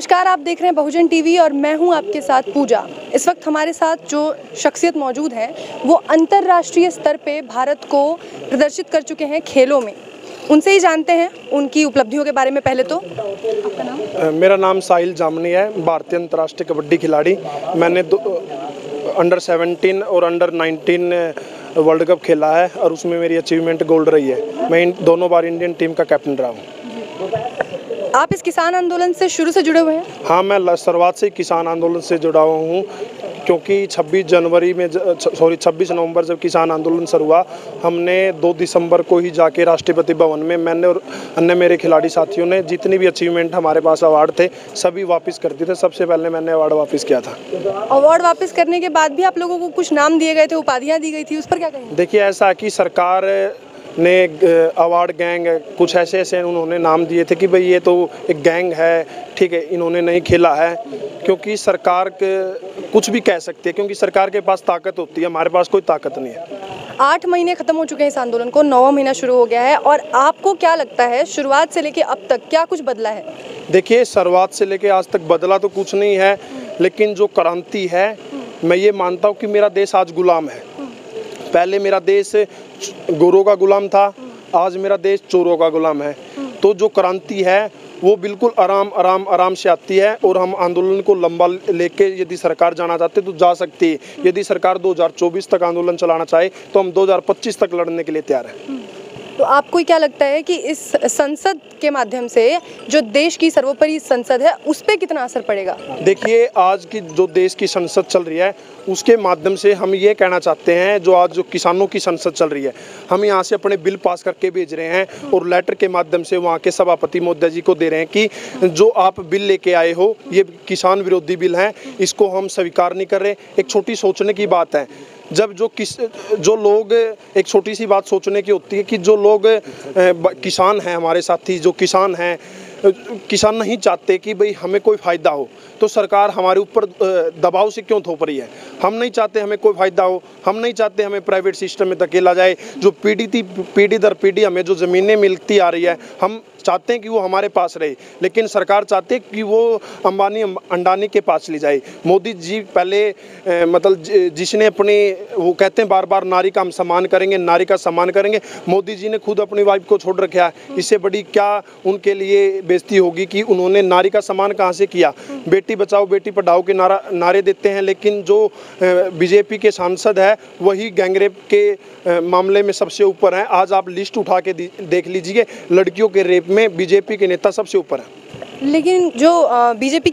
नमस्कार, आप देख रहे हैं बहुजन टीवी और मैं हूं आपके साथ पूजा। इस वक्त हमारे साथ जो शख्सियत मौजूद है वो अंतर्राष्ट्रीय स्तर पे भारत को प्रदर्शित कर चुके हैं खेलों में। उनसे ही जानते हैं उनकी उपलब्धियों के बारे में। पहले तो आपका नाम? मेरा नाम साहिल जामनी है, भारतीय अंतर्राष्ट्रीय कबड्डी खिलाड़ी। मैंने अंडर 17 और अंडर 19 वर्ल्ड कप खेला है और उसमें मेरी अचीवमेंट गोल्ड रही है। मैं दोनों बार इंडियन टीम का कैप्टन रहा हूँ। आप इस किसान आंदोलन से शुरू से जुड़े हुए हैं? हाँ, मैं शुरुआत से किसान आंदोलन से जुड़ा हुआ हूँ, क्योंकि 26 नवंबर जब किसान आंदोलन शुरू हुआ, हमने 2 दिसंबर को ही जाके राष्ट्रपति भवन में मैंने और अन्य मेरे खिलाड़ी साथियों ने जितनी भी अचीवमेंट हमारे पास अवार्ड थे सभी वापस कर दिए थे। सबसे पहले मैंने अवार्ड वापस किया था। अवार्ड वापस करने के बाद भी आप लोगों को कुछ नाम दिए गए थे, उपाधियाँ दी गई थी, उस पर क्या कहेंगे? देखिए, ऐसा कि सरकार ने अवार्ड गैंग कुछ ऐसे उन्होंने नाम दिए थे कि भाई ये तो एक गैंग है, ठीक है, इन्होंने नहीं खेला है। क्योंकि सरकार कुछ भी कह सकती है, क्योंकि सरकार के पास ताकत होती है, हमारे पास कोई ताकत नहीं है। 8 महीने खत्म हो चुके हैं इस आंदोलन को, 9वां महीना शुरू हो गया है और आपको क्या लगता है शुरुआत से लेके अब तक क्या कुछ बदला है? देखिए, शुरुआत से लेके आज तक बदला तो कुछ नहीं है, लेकिन जो क्रांति है, मैं ये मानता हूँ कि मेरा देश आज गुलाम है। पहले मेरा देश गोरों का गुलाम था, आज मेरा देश चोरों का गुलाम है। तो जो क्रांति है वो बिल्कुल आराम से आती है और हम आंदोलन को लंबा लेके यदि सरकार जाना चाहते तो जा सकती है। यदि सरकार 2024 तक आंदोलन चलाना चाहे तो हम 2025 तक लड़ने के लिए तैयार हैं। तो आपको क्या लगता है कि इस संसद के माध्यम से जो देश की सर्वोपरि संसद है उस पर कितना असर पड़ेगा? देखिए, आज की जो देश की संसद चल रही है उसके माध्यम से हम ये कहना चाहते हैं, जो आज जो किसानों की संसद चल रही है, हम यहाँ से अपने बिल पास करके भेज रहे हैं और लेटर के माध्यम से वहाँ के सभापति महोदय जी को दे रहे हैं कि जो आप बिल लेके आए हो ये किसान विरोधी बिल हैं, इसको हम स्वीकार नहीं कर रहे। एक छोटी सोचने की बात है, जब जो लोग, एक छोटी सी बात सोचने की होती है कि जो लोग किसान हैं, हमारे साथी जो किसान हैं, किसान नहीं चाहते कि भाई हमें कोई फ़ायदा हो, तो सरकार हमारे ऊपर दबाव से क्यों थोप रही है? हम नहीं चाहते हमें कोई फ़ायदा हो, हम नहीं चाहते हमें प्राइवेट सिस्टम में धकेला जाए। जो पीढ़ी दर पीढ़ी हमें जो ज़मीनें मिलती आ रही है, हम चाहते हैं कि वो हमारे पास रहे, लेकिन सरकार चाहती है कि वो अंबानी अंडानी के पास चली जाए। मोदी जी पहले मतलब जिसने अपनी, वो कहते हैं बार बार नारी का हम सम्मान करेंगे, नारी का सम्मान करेंगे, मोदी जी ने खुद अपनी वाइफ को छोड़ रखा है। इससे बड़ी क्या उनके लिए बेइज्जती होगी कि उन्होंने नारी का सम्मान कहाँ से किया? बेटी बचाओ बेटी पढ़ाओ के नारे देते हैं, लेकिन जो बीजेपी के सांसद है वही गैंगरेप के मामले में सबसे ऊपर हैं। आज आप लिस्ट उठा के देख लीजिए, लड़कियों के रेप में बीजेपी के नेता सबसे ऊपर हैं। लेकिन जो बीजेपी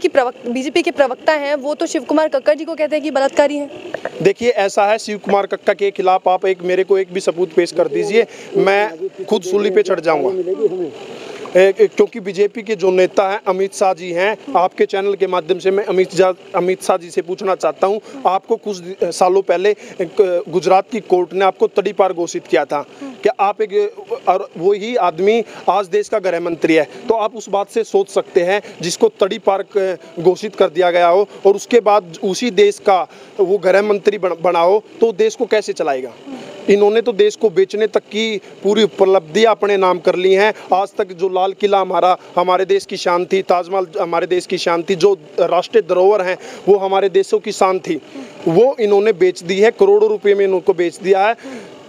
के प्रवक्ता हैं वो तो शिव कुमार कक्कड़ जी को कहते हैं कि बलात्कारी हैं। देखिए, ऐसा है, शिव कुमार कक्कड़ के खिलाफ आप मेरे को एक भी सबूत पेश कर दीजिए, मैं खुद सूली पे चढ़ जाऊंगा। क्योंकि बीजेपी के जो नेता हैं अमित शाह जी हैं, आपके चैनल के माध्यम से मैं अमित शाह जी से पूछना चाहता हूं, आपको कुछ सालों पहले गुजरात की कोर्ट ने आपको तड़ीपार घोषित किया था कि आप और वही आदमी आज देश का गृह मंत्री है, तो आप उस बात से सोच सकते हैं जिसको तड़ीपार घोषित कर दिया गया हो और उसके बाद उसी देश का वो गृह मंत्री बना हो, तो देश को कैसे चलाएगा? इन्होंने तो देश को बेचने तक की पूरी उपलब्धियां अपने नाम कर ली हैं। आज तक जो लाल किला हमारे देश की शान थी, ताजमहल हमारे देश की शान थी, जो राष्ट्रीय धरोहर हैं वो हमारे देशों की शान थी, वो इन्होंने बेच दी है, करोड़ों रुपए में इनको बेच दिया है।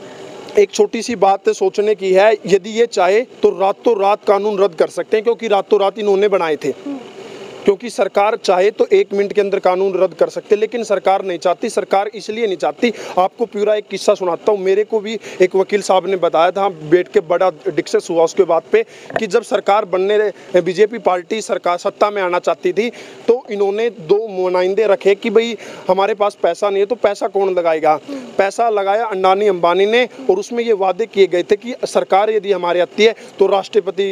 एक छोटी सी बात सोचने की है, यदि ये चाहे तो रातों रात कानून रद्द कर सकते हैं, क्योंकि रातों रात इन्होंने बनाए थे। क्योंकि सरकार चाहे तो 1 मिनट के अंदर कानून रद्द कर सकते, लेकिन सरकार नहीं चाहती। सरकार इसलिए नहीं चाहती, आपको पूरा एक किस्सा सुनाता हूँ। मेरे को भी एक वकील साहब ने बताया था, बैठ के बड़ा डिस्कस हुआ उसके बात पे, कि जब सरकार बनने, बीजेपी पार्टी सरकार सत्ता में आना चाहती थी, तो इन्होंने 2 नुमाइंदे रखे कि भाई हमारे पास पैसा नहीं है तो पैसा कौन लगाएगा? पैसा लगाया अंडानी अंबानी ने, और उसमें ये वादे किए गए थे कि सरकार यदि हमारे आती है तो राष्ट्रपति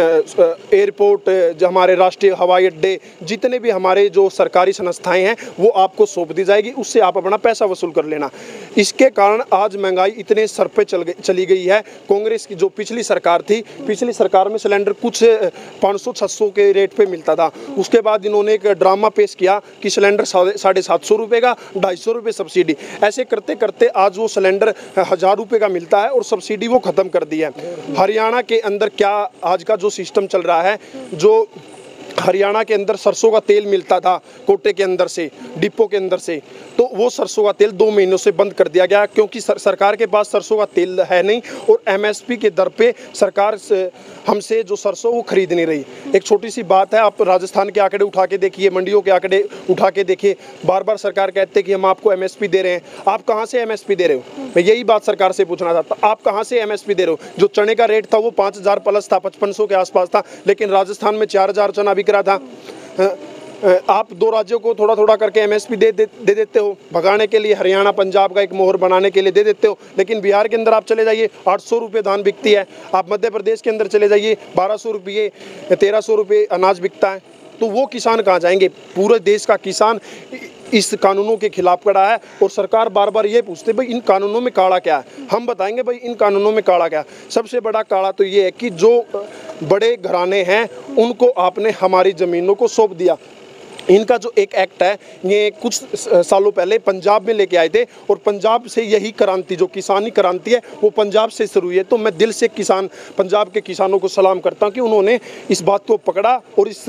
एयरपोर्ट, हमारे राष्ट्रीय हवाई अड्डे, जितने भी हमारे जो सरकारी संस्थाएं हैं वो आपको सौंप दी जाएगी, उससे आप अपना पैसा वसूल कर लेना। इसके कारण आज महंगाई इतने सर पे चली गई है। कांग्रेस की जो पिछली सरकार थी, पिछली सरकार में सिलेंडर कुछ 500-600 के रेट पे मिलता था। उसके बाद इन्होंने एक ड्रामा पेश किया कि सिलेंडर 750 रुपये का, 250 रुपये सब्सिडी। ऐसे करते करते आज वो सिलेंडर 1000 रुपये का मिलता है और सब्सिडी वो ख़त्म कर दी है। हरियाणा के अंदर क्या आज का जो सिस्टम चल रहा है, जो हरियाणा के अंदर सरसों का तेल मिलता था कोटे के अंदर से, डिपो के अंदर से, तो वो सरसों का तेल 2 महीनों से बंद कर दिया गया क्योंकि सरकार के पास सरसों का तेल है नहीं और एमएसपी के दर पे सरकार हमसे जो सरसों वो खरीद नहीं रही। एक छोटी सी बात है, आप राजस्थान के आंकड़े उठा के देखिए, मंडियों के आंकड़े उठा के देखिए, बार बार सरकार कहते हैं कि हम आपको एमएसपी दे रहे हैं। आप कहाँ से एमएसपी दे रहे हो? मैं यही बात सरकार से पूछना चाहता, आप कहाँ से एमएसपी दे रहे हो? जो चने का रेट था वो 5000 प्लस था, 5500 के आसपास था, लेकिन राजस्थान में 4000 चना बिक रहा था। आप 2 राज्यों को थोड़ा थोड़ा करके एमएसपी दे देते हो, भगाने के लिए, हरियाणा पंजाब का एक मोहर बनाने के लिए दे देते हो, लेकिन बिहार के अंदर आप चले जाइए 800 रुपये धान बिकती है, आप मध्य प्रदेश के अंदर चले जाइए 1200 रुपये 1300 रुपये अनाज बिकता है। तो वो किसान कहाँ जाएंगे? पूरे देश का किसान इस कानूनों के खिलाफ खड़ा है और सरकार बार बार ये पूछते भाई इन कानूनों में काला क्या है। हम बताएंगे भाई इन कानूनों में काला क्या है। सबसे बड़ा काला तो ये है कि जो बड़े घराने हैं उनको आपने हमारी ज़मीनों को सौंप दिया। इनका जो एक एक्ट है ये कुछ सालों पहले पंजाब में लेके आए थे और पंजाब से यही क्रांति, जो किसानी क्रांति है वो पंजाब से शुरू हुई है। तो मैं दिल से पंजाब के किसानों को सलाम करता हूं कि उन्होंने इस बात को पकड़ा और इस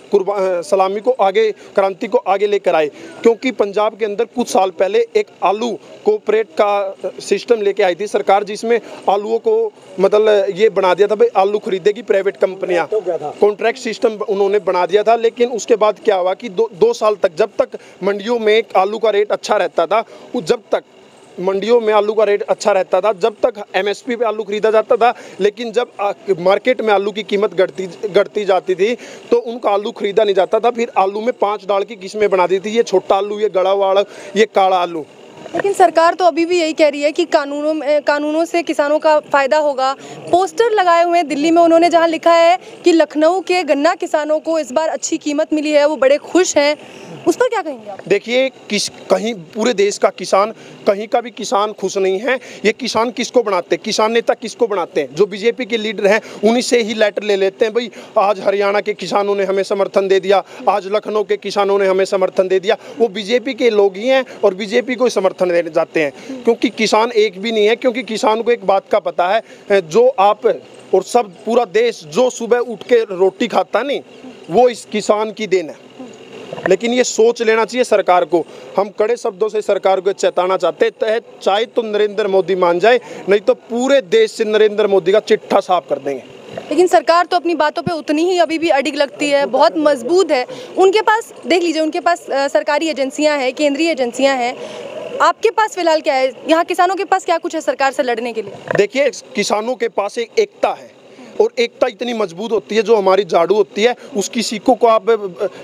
सलामी को आगे, क्रांति को आगे लेकर आए। क्योंकि पंजाब के अंदर कुछ साल पहले एक आलू कोऑपरेट का सिस्टम लेके आई थी सरकार, जिसमें आलूओं को मतलब ये बना दिया था भाई आलू खरीदेगी प्राइवेट कंपनियां, कॉन्ट्रैक्ट सिस्टम उन्होंने बना दिया था। लेकिन उसके बाद क्या हुआ कि 2 साल तक, जब तक मंडियों में आलू का रेट अच्छा रहता था, जब तक मंडियों में आलू का रेट अच्छा रहता था, जब तक एमएसपी पे आलू खरीदा जाता था, लेकिन जब मार्केट में आलू की कीमत घटती जाती थी तो उनका आलू खरीदा नहीं जाता था। फिर आलू में 5 डाल की किस्में बना दी थी, ये छोटा आलू, ये गड़ा वाला, ये काला आलू। लेकिन सरकार तो अभी भी यही कह रही है कि कानूनों से किसानों का फायदा होगा। पोस्टर लगाए हुए हैं दिल्ली में, उन्होंने जहां लिखा है कि लखनऊ के गन्ना किसानों को इस बार अच्छी कीमत मिली है, वो बड़े खुश हैं, उस पर क्या कहेंगे आप? देखिए, कहीं पूरे देश का किसान, कहीं का भी किसान खुश नहीं है। ये किसान किसको बनाते हैं, किसान नेता किसको बनाते हैं? जो बीजेपी के लीडर हैं उन्हीं से ही लेटर ले लेते हैं, भाई आज हरियाणा के किसानों ने हमें समर्थन दे दिया, आज लखनऊ के किसानों ने हमें समर्थन दे दिया। वो बीजेपी के लोग ही हैं और बीजेपी को समर्थन देने जाते हैं, क्योंकि किसान एक भी नहीं है। क्योंकि किसान को एक बात का पता है, जो आप और सब पूरा देश जो सुबह उठ के रोटी खाता नहीं, वो इस किसान की देन है। लेकिन ये सोच लेना चाहिए सरकार को। हम कड़े शब्दों से सरकार को चेताना चाहते हैं, चाहे तो नरेंद्र मोदी मान जाए, नहीं तो पूरे देश से नरेंद्र मोदी का चिट्ठा साफ कर देंगे। लेकिन सरकार तो अपनी बातों पे उतनी ही अभी भी अडिग लगती है, बहुत मजबूत है। उनके पास देख लीजिए, उनके पास सरकारी एजेंसियां हैं, केंद्रीय एजेंसियां हैं। आपके पास फिलहाल क्या है? यहाँ किसानों के पास क्या कुछ है सरकार से लड़ने के लिए? देखिए, किसानों के पास एक एकता है और एकता इतनी मजबूत होती है, जो हमारी झाड़ू होती है उसकी सीखों को आप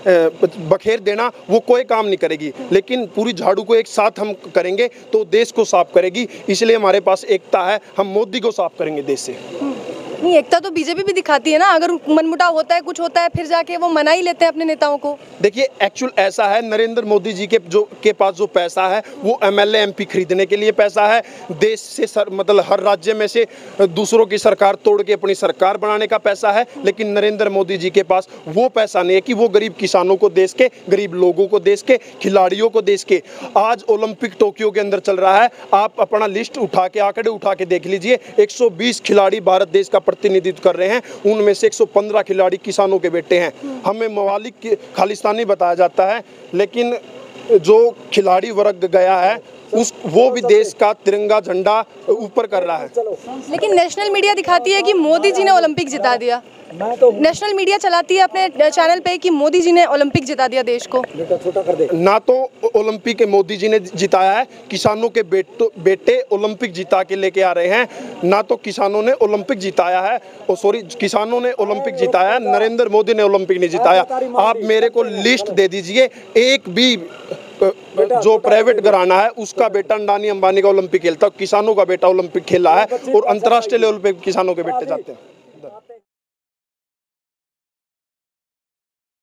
बखेर देना वो कोई काम नहीं करेगी, लेकिन पूरी झाड़ू को एक साथ हम करेंगे तो देश को साफ करेगी। इसलिए हमारे पास एकता है, हम मोदी को साफ करेंगे देश से। नहीं, एकता तो बीजेपी भी दिखाती है ना। अगर मनमुटाव होता है, कुछ होता है, फिर जाके वो मना ही लेते हैं अपने नेताओं को। देखिए, एक्चुअल ऐसा है, नरेंद्र मोदी जी के पास जो पैसा है वो एमएलए एमपी खरीदने के लिए पैसा है। देश से मतलब हर राज्य में से दूसरों की सरकार तोड़ के अपनी सरकार बनाने का पैसा है। लेकिन नरेंद्र मोदी जी के पास वो पैसा नहीं है कि वो गरीब किसानों को देश के, गरीब लोगों को देश के, खिलाड़ियों को देश के। आज ओलंपिक टोक्यो के अंदर चल रहा है, आप अपना लिस्ट उठा के, आंकड़े उठा के देख लीजिए, 120 खिलाड़ी भारत देश का प्रतिनिधित्व कर रहे हैं, उनमें से 115 खिलाड़ी किसानों के बेटे हैं। हमें मवालिक खालिस्तानी बताया जाता है, लेकिन जो खिलाड़ी वर्ग गया है वो भी देश का तिरंगा झंडा ऊपर कर रहा है। लेकिन नेशनल मीडिया दिखाती है कि मोदी जी ने ओलंपिक जिता दिया। नेशनल मीडिया चलाती है अपने चैनल पे कि मोदी जी ने ओलंपिक जिता दिया देश को। ना तो ओलंपिक मोदी जी ने जिताया है, किसानों के बेटे ओलंपिक जिता के लेके आ रहे हैं। ना तो किसानों ने ओलंपिक जिताया है, किसानों ने ओलंपिक जिताया है, नरेंद्र मोदी ने ओलंपिक नहीं जिताया। आप मेरे को लिस्ट दे दीजिए, एक भी जो प्राइवेट घराना है उसका बेटा अंडानी अंबानी का ओलंपिक खेलता है, किसानों का बेटा ओलंपिक खेला है और अंतर्राष्ट्रीय लेवल पे किसानों के बेटे जाते हैं।